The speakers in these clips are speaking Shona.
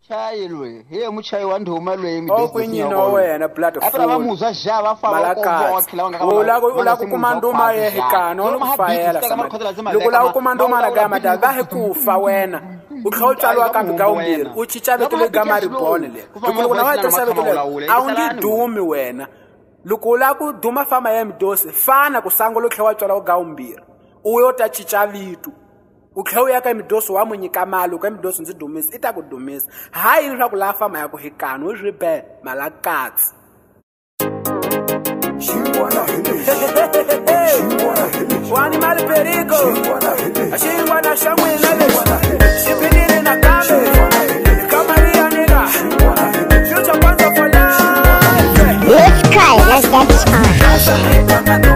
Chayi lwe, he muchayi wa nduma lwe mi. Oh kwinyino wena platform. Apha bamuzwa ja bafaka konke ula kumanduma yehekana olufayela sama. Lokula kumanduma na gama da ba hekufa wena. Ukhawutshalwa kambe kawumbili. Uchicha betule gama ribone le. Lokuna wathi sabetule awungidumi wena. Lokula ku duma fama yemdosi fana kusango lokhawutshalwa kawumbili. Uyota chicha vitu. Ukhewu yaka imidoso wa munyika mali kwa imidoso nzi dumisa ita kudumisa hayi ilwa kula fama yako hekano ujribe malakatsi wani mali perigo ashingwa na shamwina shipinile na kame kamaria nina future kwanza for life. Let's try, let's get started.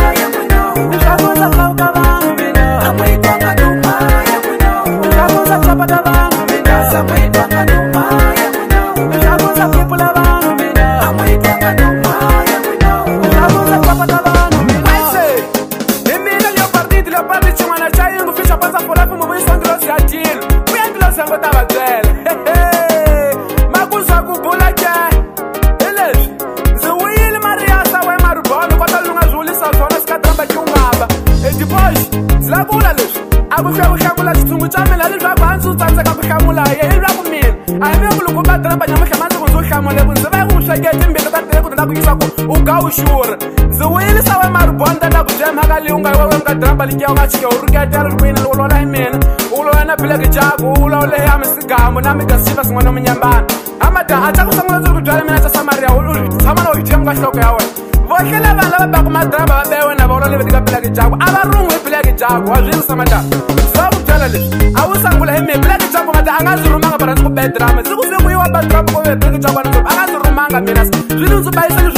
Sure. The way is our Marbonda Magalunga, Drambalica, Urgata, Win, all I mean, Ulana Pelagajag, Ula, Amsterdam, Namika Sivas, Monaman. Amata, I took someone to drive me to Samaria, someone of Janga Shokawa. What can I love about my drama there when I've already got Pelagajag? Our room with Pelagajag was in Samada. Some journalists, I was going to have me Pelagajag, but I got the Romanga, but I'm bad drama. So we were about trouble with Pelagajag, I got the Romanga Minas. You know, the bicycle.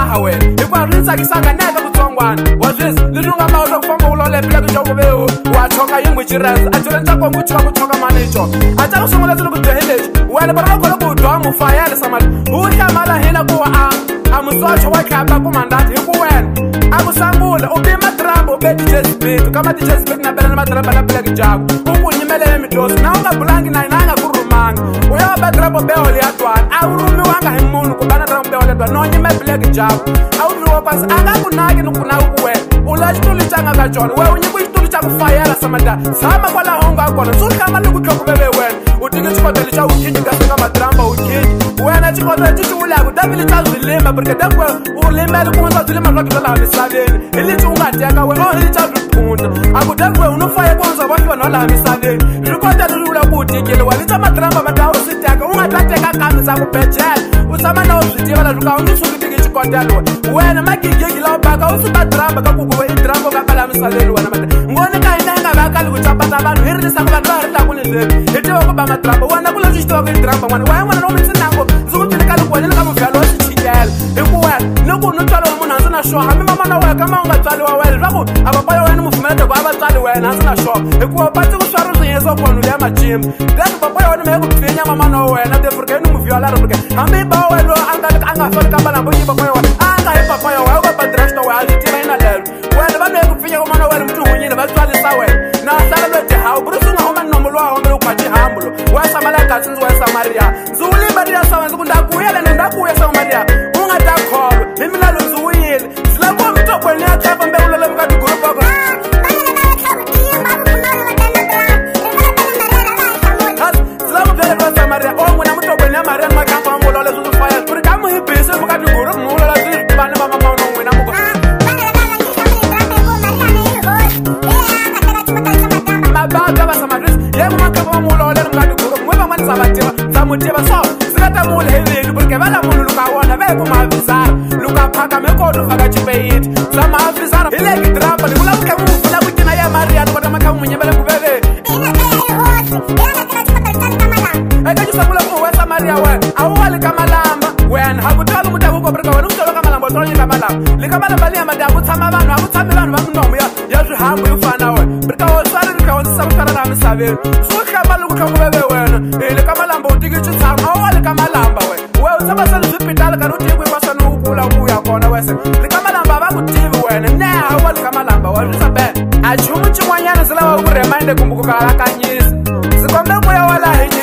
If I reach like Sanga never to someone, was this little amount of fun will let Black Joe watch Hoka which you rest. I don't talk about Choka manager. I tell someone a little bit to village. When a Baraka go down with fire, someone who can Mala Hena go out. I'm a such a white cap commandant. Who went? I was some wood, obey my drum, obey the chest to come at the chest, but not better than a black job. Who would you make me close? Now I'm blank and I'm a good man. We are better about Belly at one. I will remember him moon, Kubana Belly, but no, you make black job. Pas anga kunake nukunakuwe ulachituli changa kachona wewe unyikuchituli cha kufayela samada sama kwala honga akona sulkama nukutlokubebe wena utike chikoteli cha ukhinji kaseka madrama ukhinji wena chikoteli chichiwulaku davili cha zilima porque dakwe ulimele kunza zilima lwakilala misaveni ilithi ungateka wena ilithi cha zipunda akudakwe unufaya kunza wakiwa nola misaveni chikoteli lula kuutikile walicha madrama madawo siteka ungatateka kami za kupechela usama na uzitivela luka ungisukitiki chikoteli wena magigigi la baka usuba drama kakukuwe idrama kakala misaleni wena mate ngone kainanga bakali kuchapata abantu hirisa kubantu barita kunizeni itiwa kuba madrama wena kula zishitiwa kuidrama wena nomisi nango zikutilekali kuwenele kamufyalo wasichiyela ikuwena nukunutwalo wemuna hansina shoha hami mamana wena kama ungatwali wawele zwaku ababoya wena mufumelete kwa abatwali wena hansina shoha ikuwa pati kuswaru zinyezo kuwanulia majimu dati baboya wena meye kufinya mamana wena defurke inu mufyalo ruke hami bawa welo angafali kambalambo yi baboya wena papa yo wa ba drasta wa ali tina ina lelo wena ba me kufinya ko mana wena mtu hunyine ba twali sawe na sala lote ha ubrusunga homa nomolo wa homa lokwathi hambulo wa samala katsinzi wa Samaria zuli Maria sawa ngikunda kuyela nenda kuya sawa Maria ungata kholo mina lo zuwile silabo mtoko ne akhapa mbe ulole mkati group wako silabo vele wa Samaria o mwana mtoko ne Maria makamba ngolole zuzu fire kuri kamu hibise mkati group ngolole bana mama mama wena muko mabaka basamadris yebo makaba mulole ngadi guru mweba mani sabateba zamuteba so silata mule hele porque bala mulu luka wona be kuma bizarre luka phaka mekodo faka chipeit zama bizarre ile gidrapa likula buke mufuna kutina ya Maria kodwa makamu munyebele kubele ekajisakula ku wa Samaria we awali kamalamba wena hakutala mutabuko porque wena utolo kamalamba utolo kamalamba likamalamba liya madabu tsama abantu akutsame abantu bamunomo ya zwihambo yufana we porque wasala likawanisa mfana na misaveni sukhamba lokukhabubebe wena ile kamalamba utike chitsama awali kamalamba we utsama sana hospital kana utikwe kwasana ukula kuya kona wese likamalamba abakutivi wena ne awali kamalamba wazisa be achumu chimwanyana zila wa kuremind kumbuko kala kanyisa sikombe moya wala hinyi chigwa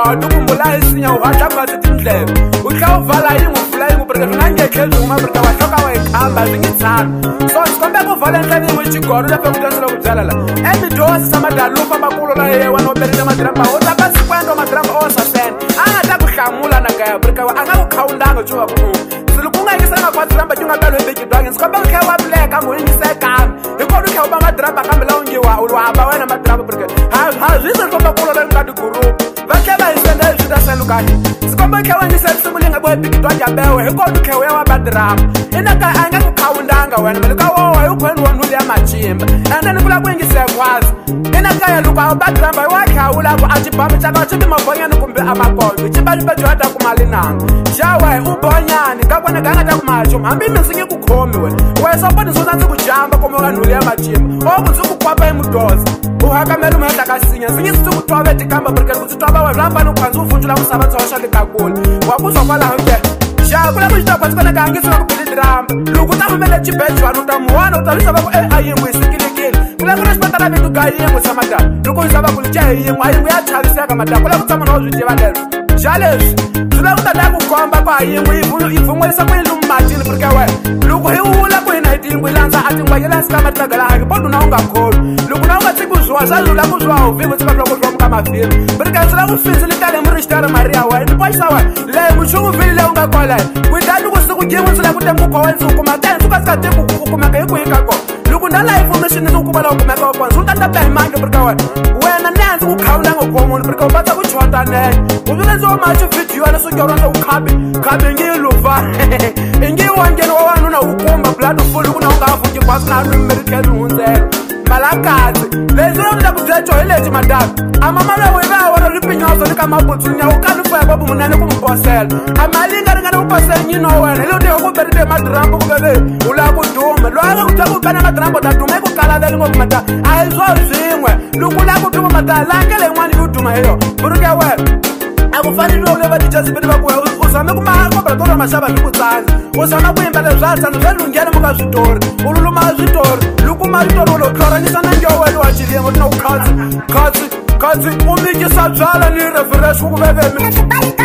do kumbula isinya uhata kwa tindlebe uhlawuvala ingufula ingubhreke ngangekhe uma brika wahloka wayikhamba zingitsana so sikombe kuvala enhlani ngwichigoro lapho kudasela kudzala la emidosi samadalufa bakulo la yewa no berele madrama otaka sikwendo madrama osasen angata kuhlamula nakaya brika angakukhawundanga ujuwa ku silukungayisanga kwa drama junga bekidwange sikombe khe wa black amoyingisekami ikona khe uba madrama kambe la ungiwa ulwaba wena madrama brika ha zizwe komba kulo la ngadi group vakela isenda isida kahle sikombe khe wangisesimulenge boy bekidwange bewe ikona khe wa madrama inaka angakukhawundanga wena belika wo ukhona wona ule amajimba and kula kwingisekwazi inaka ya luka badrama wakhawula ku ajibamba chaka chibi mabonyana kumbe amakondo chibali bajwada kumalinanga jawe ubonyani kakwana ngata kumacho hambi misinge kukhomi we sabona sonanzi kujamba komo kanule amajimba okuzukukwapa emudoza uhakamela umhanda kasinya sinye situkuthobe tikamba brika kuthoba walamba nokwanza uvunjula kusabatha washale kakulu wakuzwa kwala honke kula kushita kwatsi kona kange sona kubili drama lukuta humele chibejwana utamuwana utalisa bako ayimwe isikilekile kula kuna shpatala bitu kayimwe samada lukuisa bako licha ayimwe ya chaliseka mada kula kutama na uzwiti valelo jales zula kutata kukomba kwa ayimwe ivumwe lisa kwenye lumatini brika we luku hiula kwena itingwe lanza atingwa yela skama tagala hake podu na unga kolo luku na unga tiku zwa sa zula kuzwa uvivu tika bloko zwa mkama film brika zula kufinzi litale mrishtara maria we nipoisa we le mchungu vili le unga kola witatu kusikujimuzila kutembuko wenzi ukumaka ensukasikate ukumaka ikuhikako lukundala information isukubala ukumaka okwanza utatapehimande brikawe wena nenzi kukhawula ngokomuntu brika upata kuchonta nene uzulenzi womacho video anasukyauranza ukhabe ngiluva ingiwongeni wawanuna ukumba blood full kuna ungafunji kwasi nanumerikeli unzelo malakazi leziyomla kujecho hileji madabi amamala webawana lipinyozo likamabutsunya ukalufa babu munene kumbosela amalinga ringana upasela nyino wena ilode ukuberide madrambo kubebe ulakuduma lwaka kutakukana madrambo dadume kukalaveli ngokumata aizo zimwe lukulakutuma madalange lengwani yuduma hiyo buruke we akufanele uleva dijazibeli bakuwe uzame kumakobratora mashaba likutsani uzame kuimbele zvatsano zvelungene mukazvitori ululuma zvitori lukuma zvitori ulokloranisa nanjoweli wachiliyemo tina ukhatsi umikisa bzala ni refresh ukuvevemi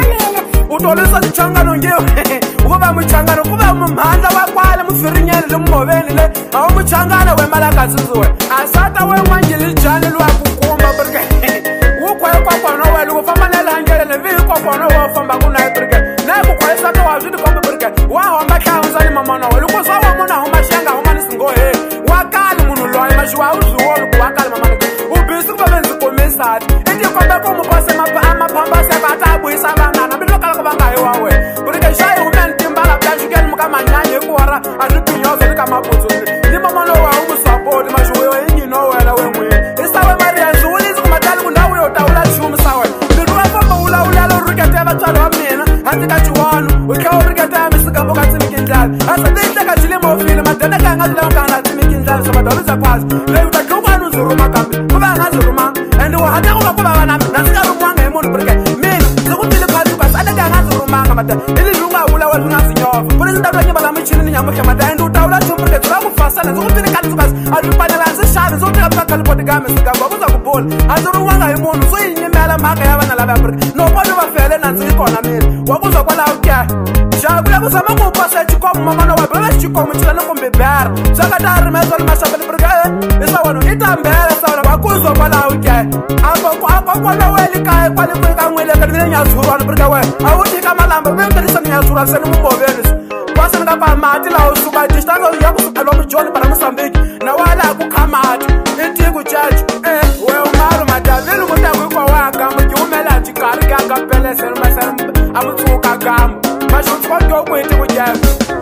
utolisa lichangano ngiwe ukuba muchangano kuba mumhandla wakwale mufirinyeni limumoveni le awu muchangano wemalakaziziwe asata wenwanjilijani lwakukumba brike ukwekwakwana welu kufamanelangele nevikwakwano wofamba kunaye brike nekukwayisaka wazvitikombe brike wahomba hlawunzani mamana welu kusawamona humashenga humanisingohe wakali munhu loyi mashiwa uzviwolu kuwakali mamana ubhisi kuvavenzikomesati itikombe kumupase amaphambaseka atabuyisa vangana bilokalaka vangayiwawe brike shayi humeni timbala blanshukeni mukamanyanye hikuwara azvipinyozo likamabuzuni ni mamana wawu musapoti mashiweyo inyinowela wemwini isawe maria zviwulisi kumatali kundawu yotawula chumu sawe ndiruwafamba ulawulalo rikete vatswali va mina handikachiwanu utlhawu rikete ya misikambo ka tsimikindlala asatiihlekachilimoofile madeneka angazilawukana tsimikindlala somadawulisa kwasi leyi utatlukwana uziruma kambe kuva angazirumanga and wahata kuva kuva vanami nansikarumwanga hi munhu brike mina ndikutile phasi kwasi ateke angazirumanga mada ililungawulawa lingazinyova kuri ndavulanyivaka michini ni nyamuhle mada and utawula chumu brike zirakufasana ndikutile kanisukasi azipanelansi xavi zotekapakalipotikame sikambo akuza kubola azirumwanga hi munhu soyinyimela mhaka ya vana lava brike noponi va fele nandziki kona mina wakuzwa kwalawo kya xakule kuzama kuupasa chikomo mamana wa bela xikomo chilani kumbe bera swakata rimezo limashaveli brike isawanu itambele sawona wakuzwa kwalawo kya akokwana weli kaye kwalikwika n'wileka nivile nyazurwana brike we awutika malamba vengelisa nyazurwana seni mumoveni kwaseni ka pamati lawo suka distance ya kusuka lomu John para Mozambique na wala kukhamati itiku church we umaru madavili mutakwikwa wanga mukiumela chikari kanga pele selmasel amutsuka gamba mashutwa ndokwiti kujema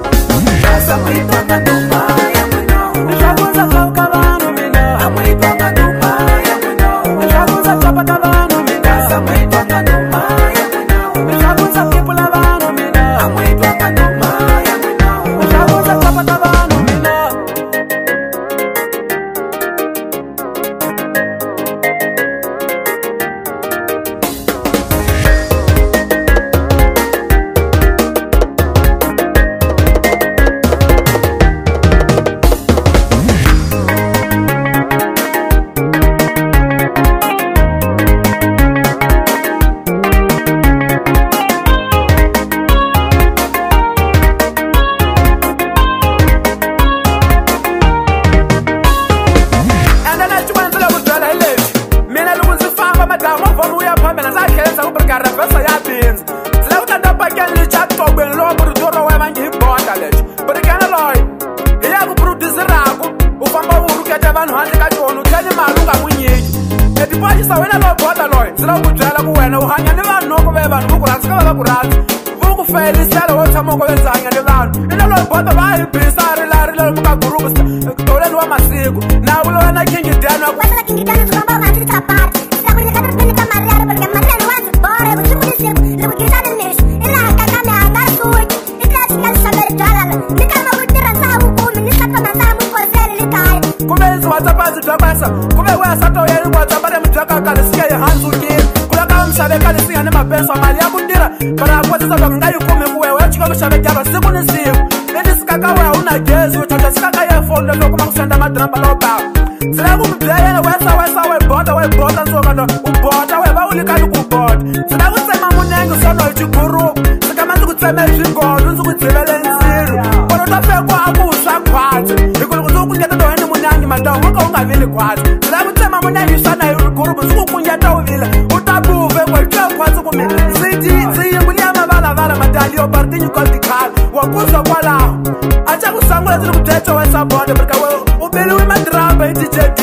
asamwitanga nduma ya mwino nishakuza kauka vanu mina amwitanga nduma ya mwino nishakuza chapata vanu mina asamwitanga nduma ya mwino nishakuza kipula vanu mina amwitanga nduma ya mwino nishakuza chapata vanu mina karabesa ya bins sila uta da pakela le chat to ben lo producer wa mangi bota le but kana loy ya ku producer rako u famba uru ka ta vanhu handle ka tona utani malunga munyiki etipaji sa wena lo bota loy sila ku byala ku wena u hanya ni vanhu ku ve vanhu ku rhandza ka va ku rhandza ku fela isela wo tshama ku venzanya ni vanhu ina lo bota va hi bisari la ri le ka group toleni wa masiku na u lo na king dano ku na king dano ku ba va ti tapati sa ku ni ka tini ka Mariana porque Mariana wa bora ku mu disse le ku kisa ni nish ila ka ka me anga ku ila tinga saber dala ni ka ma ku tira sa u ku ni sa ta na mu ko sele ni kai ku ve zo wa tapati tapasa ku ve wa sa to ya ni ku tapati mu taka ka le siya hanzu ki ku la ka mshabe ka le siya ni mapeso mali ya ku tira para ku tsa ba ngai ku me ku we wa chika mshabe ka ba siku ni siku eni sikaka we una gezi uthatha sikaka ye phone lokho makusenda madrama lo ba sila ku mbyela wesa we bota nsokana u bota we ba ulikani ku bota sila ku tsema munenge sono hi chiguru sika ma ku tsema swingolo ndzi ku dzivele nsiru kono ta fekwa aku swa khwati hikuva ku ku nyata doheni munangi matawu ka u nga vili khwati sila ku tsema munenge sana hi guru ndzi ku kunyata u vila u ta buve ku twa khwati ku mi sidi siyinguli ya mavala madali yo partinyu kaltikal wa kusa kwala acha ku sangula ndzi ku techo wesa bota porque u beliwe madrama hi DJ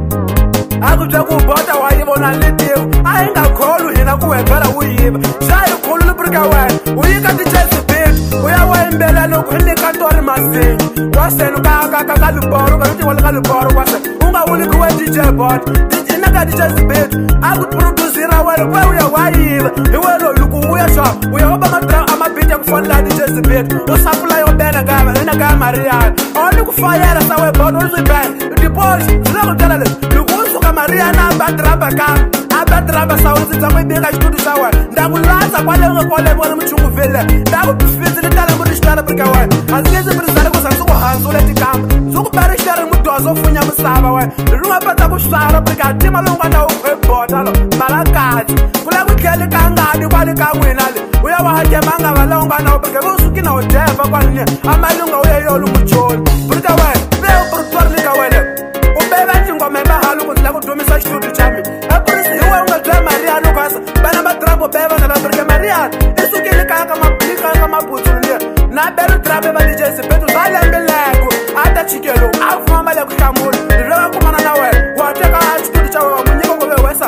aku twa ku bota wa yivona letiyo a hi nga kholu hina ku webela u yiva xa hi kholu lubrika wena u yika tichesibit u ya wa yimbela loko hi le kantori masinyi wa senu ka luboro ka ti wala ka luboro wa se u nga wuli ku we DJ bot ina ka tichesibit aku producer wena ku u ya wa yiva hi wena loko u ya swa u ya ba amabit ya ku fonela tichesibit u sapula yo bela ngava ina ka Mariana oni ku fayela sa we bot u swi bela deposit sila ku tela le Mariana abadraba kam abadraba sawuzi tsamwe beka studio sawa ndakulaza kwale ngekole bona mchungu vele ndakufizile tala muri xitala porque wa azingeze prisale ku sansu ku hanzu leti kam zuku bari xitala mudozo funya musava wa lunga pata ku xara porque atima longa na u bota lo malakati kula ku khele ka ngadi kwale ka wena le uya wa hake manga valonga na porque vusuki na udeva kwale amalunga uya yolu muchoni porque wa be producer ni ka wena ubeba tingoma emahala ukuthi la kudumisa studio chami apurisi iwe ungatwa Mariana kwasa bana madrabo beba na porque Mariana isukile kaka maplika kama mabutsu ni na belo drabe ba DJ Sepetu zalembeleko ata chikelo afuma le kuhlamula ndilo kumana na wewe wateka studio chawe munyiko ngobe wesa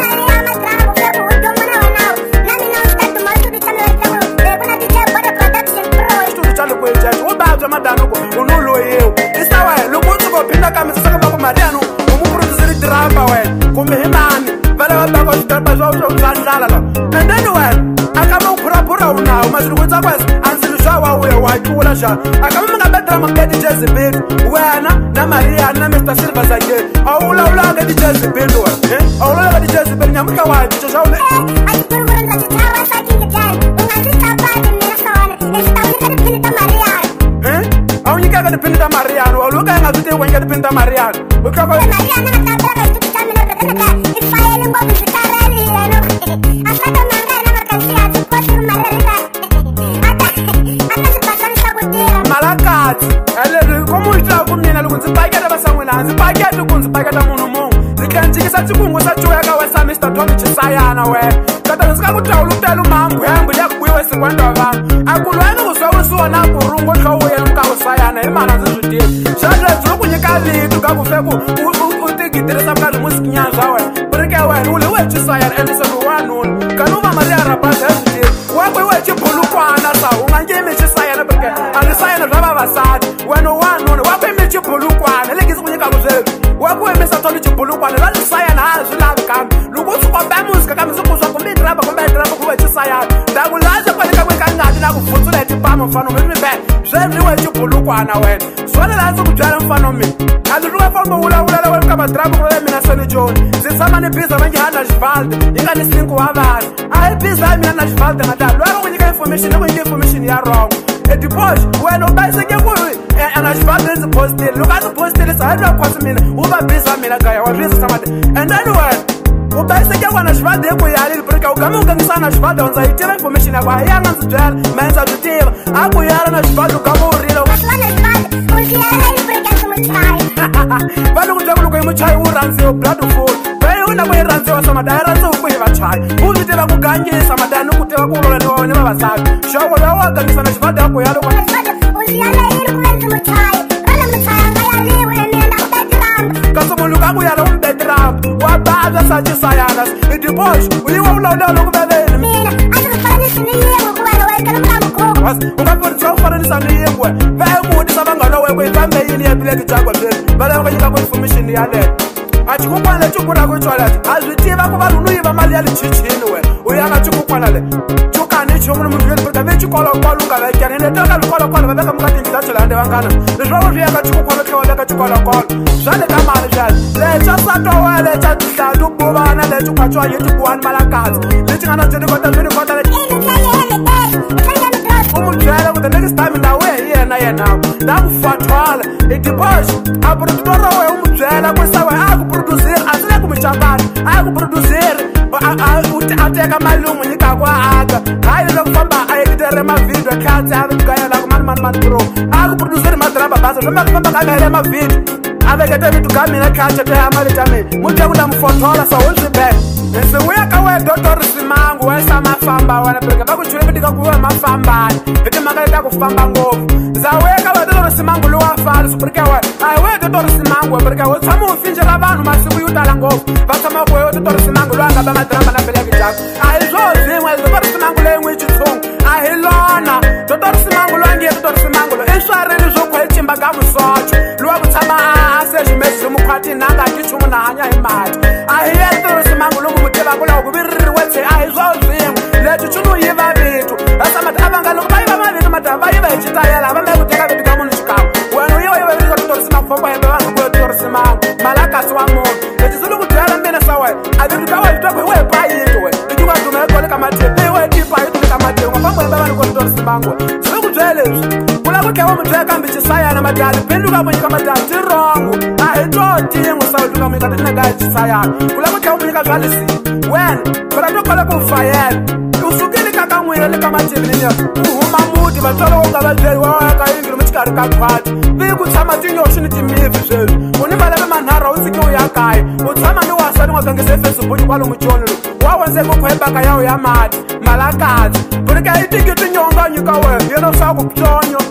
madano ko unulo yeo isawa lokuthi ko phinda kami sisaka ba ku Mariana umuproducer drama we kumbe himani vale va ba ko drama zo zandlala lo and then we akama uphura unawo masiku kwetsa kwesa anziliswa wa we wa tula sha akama mga be drama ke DJ Zibit wena na Mariana na Mr Silver Zake awula ka DJ Zibit we awula ka DJ Zibit nyamuka wa DJ shawule ka dipinda Mariana wa lo ka nga tute wenga dipinda Mariana o ka ko Mariana na tabela ka tute kamera ka ifayele ngo bizikareli no afata manga na makansi ya tupoti Mariana ata sipasani sabutira malakati ale komu ita ku mina loko ndzi paketa vasangwena ndzi paketa ku ndzi paketa munhu munhu ndzi kanjikisa tsikungu sa joya ka wesa Mr Tommy Chisayana we kata ndzi ka ku tawulu telu mambu yambu ya kuiwe singwanda va akulwana ku swa usona ku rungo hlowo yena ka usayana imana ndzi swi tivi xana ndzi ku nyika vitu ka ku feku u tigitirisa ka music nyanza we burike wena ule we Chisayana Edison wanuna kanuva Mariana rapasa swi wa ku we chibulukwana sa u nga ngemi Chisayana burike alisayana baba vasati wena wanuna wa ku mi chibulukwana lekisi ku nyika ku zwe wa ku emisa tolo chibulukwana la Chisayana ha swi lavi kambe loko u tshuka ba music kambe swi kuzwa kumbe drama ku we Chisayana ndakulaza kwale ka kweka ngati na ku futsula tipama mfano mi be zwe we chibulukwana wena swala la ndzi ku byala mfano mi kandi luwa famba wula wena ka madrama ku we mina Sonny John ndzi tshama ni biza va njihana Xivalde yi nga ni sinku wa vanhu a hi biza mina na Xivalde nga tala loyi ku nyika information ku nyika information ya wrong ediposh wena u bayiseke ku ana Xivalde ndzi postile loko a ndzi postile sa ha kwasi mina u va biza mina kaya wa biza samade and then wena u bayiseke wena Xivalde ku yali porque u gama u gangisana Xivalde ndza yi tiva information ya ku a ya nga ndzi byala ma ndza byi tiva a ku yala na Xivalde u gama u rila va loko twa ku loko yi muchayi wu rhandziwa blood full va yi una ku yi rhandziwa samade a yi rhandziwa ku vachayi u swi tiva ku ganyisa madani ku tiva ku vulavula ni wena vavasati xoko loyi wa gangisa na xivadi yako ya loko kasi munhu ka ku yala umbetrap wa badza satisayana i dibosh u yiwa vulavula loku veleni u nga fonisa u fananisa ni yingwe va emutisa vanghana wekwe i kambe yini ya bileki jakwa byeni va lava va nyika ku information yaleyo a chikukwana lexi ku raku tswalati a byi tiva ku vanhu nu yiva mali ya le chichini we u yanga chikukwana le cukani chomu ni muvuyeli fika ve xikolokolo u nga vekene ni teka lukolokolo va veka muka tingi ta chilande vangana leswi va swi yaka chikukwana tlhe va veka xikolokolo swa le ka mali xali lexa satowe lexa hlatu buvana lexi kwatswa hi tibuwani malakatsi lexi nga na byinikota u mu byela ku the next time ndawu hi yena nda ku fatwala i dibosh a produtor wa wena u mu byela ku sawe a ku producer a swi le ku michambani a ku producer a teka mali lowu n'wi nyikaku a aka hayi loko famba a editere mavideo khatsi a gayela ku mani pro a ku producer madraba basa swi maka famba ka gayele mavideo a vekete vitu ka mina khatsi teha mali ta mina mu teka la mu fotola so wu swi beka se vuya ka we Dr. Simangu we sa mafamba wena pereke va ku chule vitika ku we mafambani hi timhaka leta ku famba ngopfu za we ka we Dr. Simangu lowu a fali pereke we a hi we Dr. Simangu we pereke we tshama u finjela vanhu masiku yo tala ngopfu va tshama ku we Dr. Simangu lowu a nga ba madrama na mbele ya kijako a hi swo zin'we Dr. Simangu leyi n'wi xitshungu a hi lona Dr. Simangu lowu a nge Dr. Simangu lowu i swarini swo khwe cimba ka musocho lowu a ku tshama a seximesi hi mukhwatini na nga ki nchumu na hanya hi mati a hi ye Dr. Simangu lowu mu tiva ku loko ku viririwe tse a hi swo zin'we leswi chunu yiva vitu vasamati a va nga loko va yiva mavito mata va yiva hi xitayela va mbe ku teka vitu ka munhu xikan'we wena u yiva vito ka Dr. Simangu famba hembe va nga ku Dr. Simangu malakasi wa munhu leswi swi loko byela mina sa wena a vitu ka wena twa ku hi we payito we leti nga duma ekole ka mathipi hi we tipayito le ka mathipi nga famba hembe va nga ku Dr. Simangu swi loko byela leswi ku lava ku tlhela mu byela kambe xisayana madali pindu ka mu nyika madali ti rongo a hi tlotin'we sa wena ka mu nyika tinaka hi xisayana ku lava ku tlhela mu nyika bya lesi wena fela to kola ku fayela u sukile ka n'wina le ka mathipinia u huma muti vatswari wo nga va byeli wa ka yingiri mu xikarhi ka khwati vi ku tshama tinyoxi ni timiphi sweswi u ni valeve manharha u tsiki u ya kaya u tshama ni wasani wa gangisa efacebook kwalomu joni wa wenze ku khwebaka yawu ya mati malakatsi burika i tiki tinyonga nyika wena yena swa ku tsonyo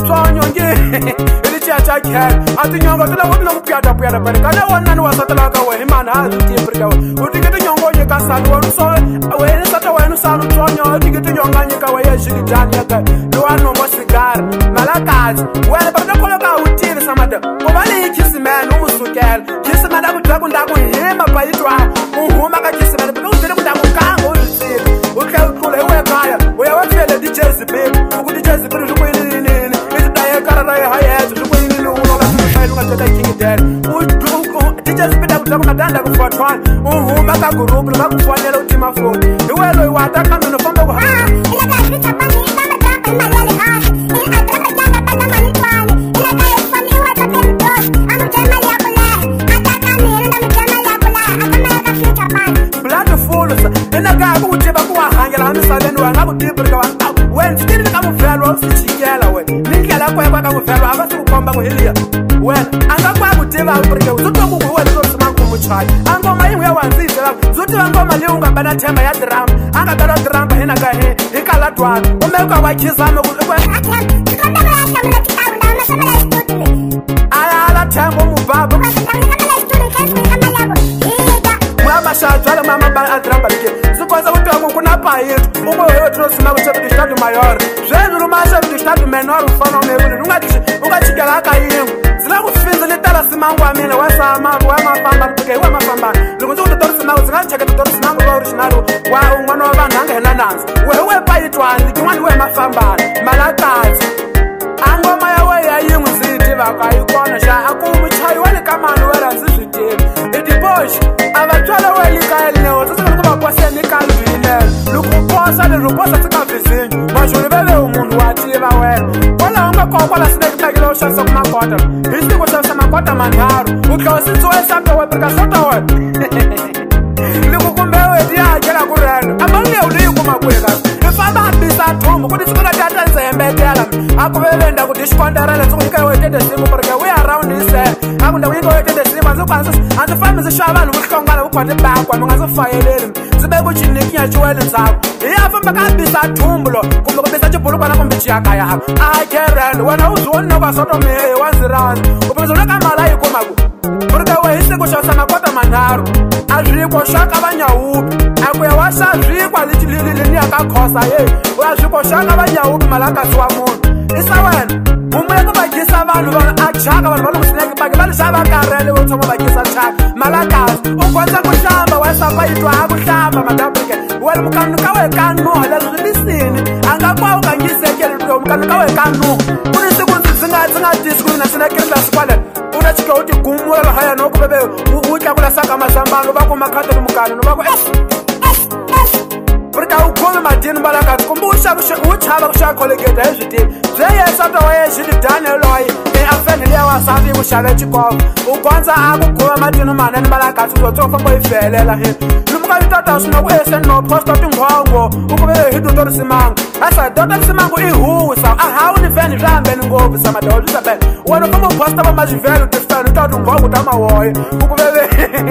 nge ili chiya cha khela a tinyonga ti lava ti lo ku puyatapuyata barika na wona ni wasatela ka wena hi mani a zi tiye burika wena u tiki tinyonga nyika sani wena so wena sata wena sani tsonyo u tiki tinyonga nyika wena ya xilidani yaka lowa nombo sigara malakatsi wena barika kholo ka u tivi samada ku va leyi khisimene u mu sukela khisimene a ku byela ku ndaku hima bayitwa u huma ka khisimene bika u byele ku ndaku kanga u swi tiva u tlhela u tlula hi we kaya u ya wa fiyele dijezi bini u ku dijezi bini swi ku yiniyinini i tidaye karara hi hayezo swi ku yinini u lola swimayeli u nga teka kingidele dijezi bini a ku byela ku madanda ku fotwana u huma ka gurupu va ku fonela u tima foni hi we loyi wa ta kambe no famba ku misaveni wa nga ku tibrika wena swi tivile ka muvhelo wa swi chikela wena ni ndlela kwekwa ka muvhelo a va swi ku komba ku heliya wena a nga kwa ku tiva brike u twa ku wena Dr. Simangu muchayi a ngoma yin'we ya wandzisela zo tiva ngoma leyi u nga bana themba ya drama a nga bana drama hina ka hi kaladwana u me ka wa khizama ku ala themba mu baba mashatswala mama ba adrama leke sikwaza ku twa ku na payito u ngo yo Dr. Simangu chef de stade mayor zwenu lu masha de stade menor u fana ne ku u nga chikela ka yingu sina ku finza le tala Simangu wa mina wa sama wa mafamba ke wa mafamba loko ndzo Dr. Simangu ndzi nga cheka Dr. Simangu wa original wa un'wana wa vanhu anga hena nansi we payitwani tin'wana we mafamba malakatsi a ngoma ya we ya yingu ndzi tiva ka yi kona xa a ku muchayi wa le ka mani we rhandzi swi tivi i dibosh a vatswala we le kaya lenewo tsa ku va poseni ka vhine loko posa le ro posa tsika vizinyo majoni vele umunhu wa tiva wena kwalaho nga kokwala snake tag lo xavisa ku makota hi siku ku xavisa makota manharhu u tlhela swi tsuwe sambe we perika sota we loko kumbe we ti hakela ku rena a mali leyi leyi kumakweka i famba hambisa thomo ku tisuku lati a ta ndzi hembetela a ku velenda ku dixikontara le tsuku nyika we tete siku perika we around hi se a ku nda ku nyika we tete siku a ndzi fambi ndzi xava vanhu vuhlongana vukhwati bakwa mi nga ndzi fayeleli sibe ku chiniki ya chiwele ntsako ya famba ka bisa thumbulo kumbe ku bisa chibulukwana kumbe chiyaka ya a kerel wena uzwona kwa soto me wanzirana kumbe zona ka mala yi komaku burika wa hise ku shasa makota manharu azwiko shaka banyawubi akuya wasa zwiko lichililini akakhosa ye uyazwiko shaka banyawubi malakasi wa munhu isa wena umuleko bagisa vanhu va achaka vanhu va loku sineke bage vanhu xa va karele wo tshama bagisa chaka malakasi u kota ku hlamba wasapa yitwa a ku hlamba madabike wena mukanu ka we kanu leswi lisini a nga kwa u ka ngisekeli loko mukanu ka we kanu ku ni siku ndzi nga tisi ku na sinekirila sikwale u na chika u ti gumula lahaya no ku bebe u tlakula saka masambalo va kuma khata ni mukanu no va ku burika u khome madini malakasi kumbe u chava ku xa collegate hi switivi bye yesata wa yexili daniel loyi eafeni liya wasati ku xave chikolo u gondza a ku khoma madini manene malakasi uzotso famba yi felela he lumuka vitata swina ku eseno posta tinghongo u ku vele hi doto risimangu asa doto risimangu i husa a hawu ni veni swi hambeni ngopfu samadolisa be wena u famba u posta va mazivhelo tifani ta tinghongo ta mawoye u ku vele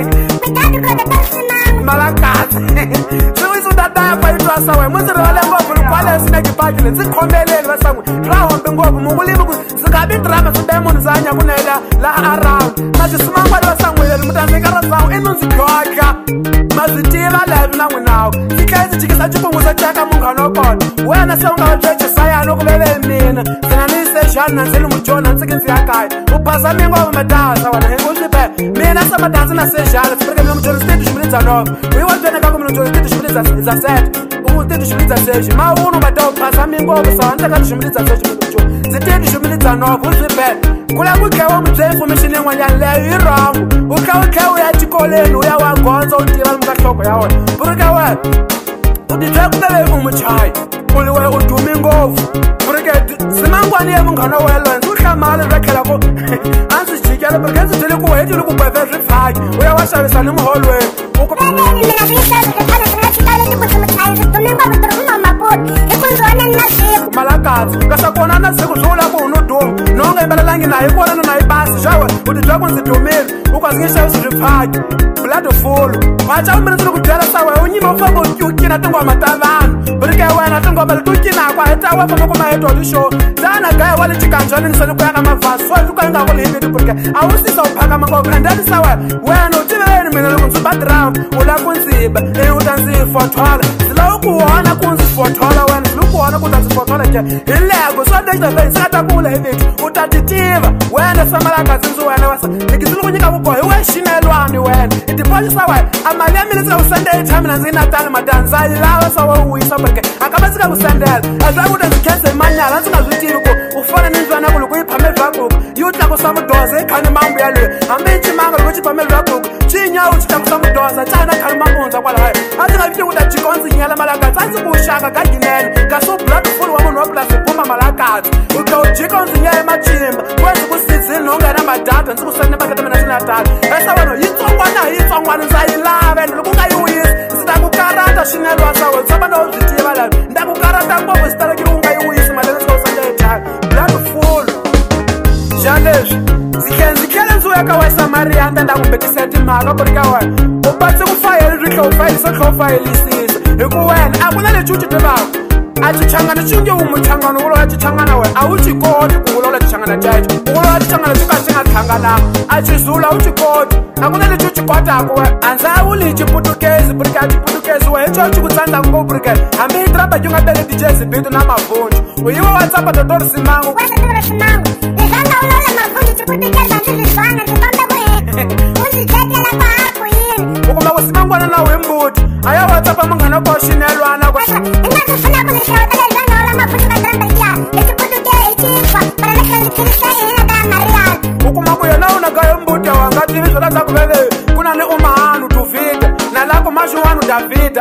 malakasi swiwisudadaya kwa yitwa sawe muzirivale ngopfu lukwale sinekipakile ndzi khomeleni vasan'wi ra hombe ngopfu mungulimi ku ndzi nga vi drama swi demoni za nya kunela laha around na xisimangwani vasan'wileni mutandzika ra zawu i nundzi tlhotla ma byi tiva levi na n'winawu ndzi tlhela ndzi jikisa cikungusa caka munghana wa kona wena se u nga va byechisayani u ku vele mina ndzi na ni sexani na ndzi li mujona ntsiki ndzi ya kaya u phasa mi ngopfu madasa wena hi ku swi be mina se madansi na sexani swi pireke mina mujona swi teti xivili bya nova u yi wa byoneka ku mina mujona swi teti xivili za set u teti xivili za sexi mawunu mada u phasa mi ngopfu sawa ndzi ka ti xivili za sexi mujona ndzi teti xivili za nova u swi be kula ku tlhela u mi byela information yin'wanyana leyo yi wrong u tlhela u ya xikoleni u ya wa gondza u tiva lomu ka nhloko ya wena burika wena u tibyela ku tele u muchayi u li wena u dume ngopfu burike simangwani ya munghana wa loyi ndzi u hlamala swa tlhela ku a ndzi jikela burike ndzi byele ku hetile ku bebe swifaki u ya wa xavisa ni muholweni malakatsi kasi kona na siku swo vula ku u no duma no nga yimbelelangi na hi kona na hi basi xawe u tibyela ku ndzi dumile u kwazi nge xavisi swifaki blood full wacha umbiri ndzi ni ku byela sawe u nyima u famba u kina tingoma ta vanhu burike wena tingoma leti u kinaka heta wa famba ku maheto li show tsana gaya wa le xikanjani ni sani ku ya ka mavhasi so ndzi ka yi nga ku lihimiti burike a wu sisa u phaka mangopfu and then sawe wena u tiveleni mina loko ndzi ba drum u lava ku ndzi ba u ta ndzi fothola ndzi lava ku wona ku ndzi fothola wena ndzi lava ku wona ku ta ndzi fothola ke hi lego so ndexi ndzi nga ta kula hi leti u ta ti tiva wena samalakatsi ndzi wena wasa leki ndzi ni ku nyika vukoho hi we xinelwani wena i tipoxisa wena a mali ya mina ndzi nga ku sendela hi tshami na ndzi natali madanza yi lava sa wa u wisa burike a ka va ndzi nga ku sendela a swi la ku ta ndzi khensa hi manyala ndzi nga swi tivi ku u fana ni ndzi ku loko yi phame vhakuku yi u tlakusa mudoza hi khani mambu yaloyi hambi yi chimanga loko yi phame vhakuku cinyawu xi tlakusa mudoza cana khani mambundza kwalaya a ndzi nga vi tivi ku ta jiko ndzi nyala malakatsi a ndzi ku xaka gaginene kasi u blood full wa munhu wa pulasi kuma malakatsi u tlha u jika u ndzi nyala machimba ku ndzi ku sizini no nga na madata ndzi ku sene paketa mina swi natali esa wena yitsongwana hi yitsongwana ndza yi lava ende loko u nga yi wisi ndzi ta ku karata xinelwa sa wena tshama no byi tiva laha nda ku karata ngopfu swi talekile u nga yi wisi mali ndzi nga u sende etaka blood full xa leswi ndzi tlhela ndzi ya ka wasamariya nda nda ku bekisa timhaka ku ri ka wena u patse ku fayele ri tlhela u fayelisa tlhela u fayelisisa hi ku wena a ku na lexi u xi tivaka a xichangana xi nge wu muchangana u vula xichangana wena a wu xi koti ku vulavula xichangana xexo u vulavula xichangana xo ka xi nga tlhangananga a xi zula u xi koti a ku na lexi u xi kotaka wena a ndza vuli hi xiputukezi burike a xiputukezi wena hi xo xi ku tsandzaka ngopfu burike hambi yi trapa xi nga tele dijezi bito na mavunju u yiva watsapa dotor simangu u kuma ku simangwana na hi mbuti a ya watsapa munghana ko xinelwana u kuma ku yena u na ka hi mbuti wa nga tivi swo landza ku vele ku na ni umahanu tuvita na lako maxin'wana u davida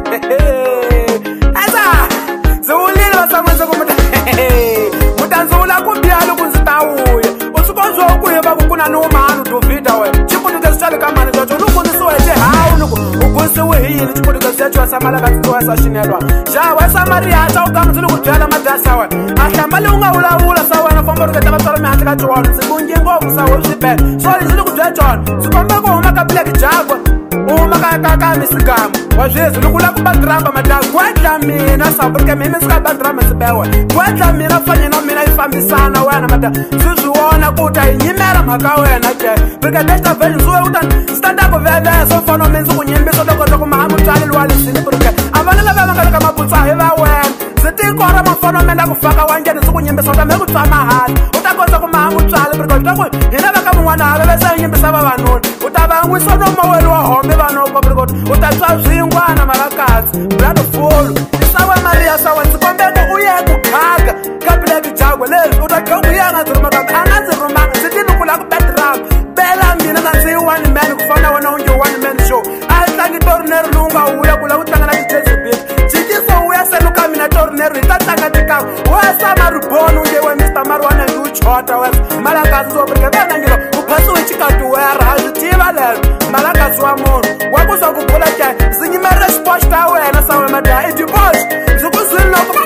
esa ndzi wulile vasamwe ndzi ku muta ndzi vula ku biha loko ndzi ta wuya u swi konziwa ku hi va ku ku na ni umahanu tuvita wena xiputukezi xa le ka mani xexo ni u gonisiwe hi xihawu ni ku u gonisiwe hi yini xiputukezi xexo wa samalakatsi ndzi wesa xinelwa xa wasamariya xa u kama ndzi ni ku byela madasa wena a hlamba leyi u nga vulavula sa wena famba riketa vatswari mihandle ka jona ndzi kungi ngopfu sa we swibele so ndzi ni ku byela jona ndzi kombela ku huma ka black jagwa u huma ka kaka misigamo wa zwezi loko la ku badrama mata kwetla mina sa porque mina ska badrama sibewa kwetla mina fanye na mina ifambisana wena mata sizwona kuta inyimela mhaka wena ke porque desta vez zuwe utan stand up vele so fano menzu kunyimbiso loko mahamu tsale lwali sini porque abana lava ngala kama putsa he va wena sitikora mafano menda kufaka wangene sikunyimbiso ta meku tsama hali utakotsa ku mahamu tsale porque utako hina va ka mun'wana ave vesa nyimbisa vavanuna utava ngwiso no mowelo wa hombe vanoko porque utatswa zwingwana malakatsi blood full isawa maria sawa sikombeko uye kukhaga ka Black Jaguar le utakho uyanga ziruma ka angaziruma sitinukula ku bedroom bela mina nansi one man kufana wona unje one man show ayitlangi tornero lunga uya kula utlanga na Jezebel jikiso uya seluka mina tornero itatlanga tika wasa marubonu unje we Mr Marwana ngiuchota wena malakatsi so porque vena ngilo uphasu uchikatu wera hazitiva lelo malakatsi wa munhu wakuzwa kuphula ke zinyimere sport ta wena sawe mada idibosh zikuzwini loko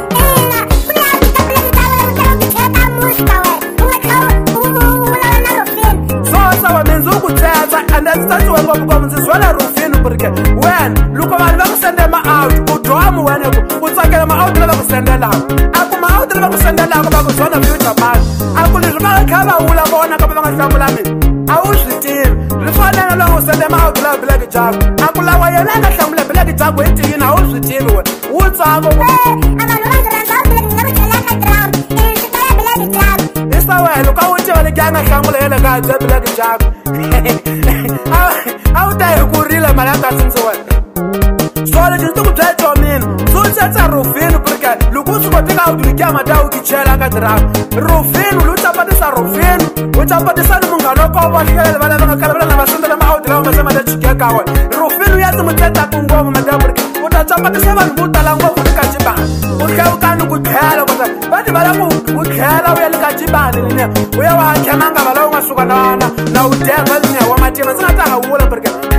and then start to work up as well as Rufin porque when look at the send them out who drum when you send them out never send them out aku ma out never send them out about the future man aku ni ba khala ula bona ka ba ngahlamula mina awuzitini lifana lo send them out la Black Jaguar aku la wa yena ngahlamula Black Jaguar ethi na awuzitini wena utsako wena ka uthi wale kyanga hlamula yena ka Black Jaguar awutaye kurile malakatsi ndzi wena swale ndzi ku byetso mina sutsetsa Rufin porque loko u swi koteka u tilikya mata u tichela ka drama Rufin lu tapatisa Rufin u tapatisa ni munghano ko va hlela vana va nga kala va sendela ma out lawa ma sema da chike ka wena Rufin ya tsimutsetsa ku ngoma mata porque u ta tapatisa vanhu vo tala ngopfu eka jibani u tlhe u kani ku tlhela kota vati va la ku u tlhela u ya le ka jibani linya u ya wa khemanga va la u nga suka na u deva linya wa matima ndzi nga ta nga vula porque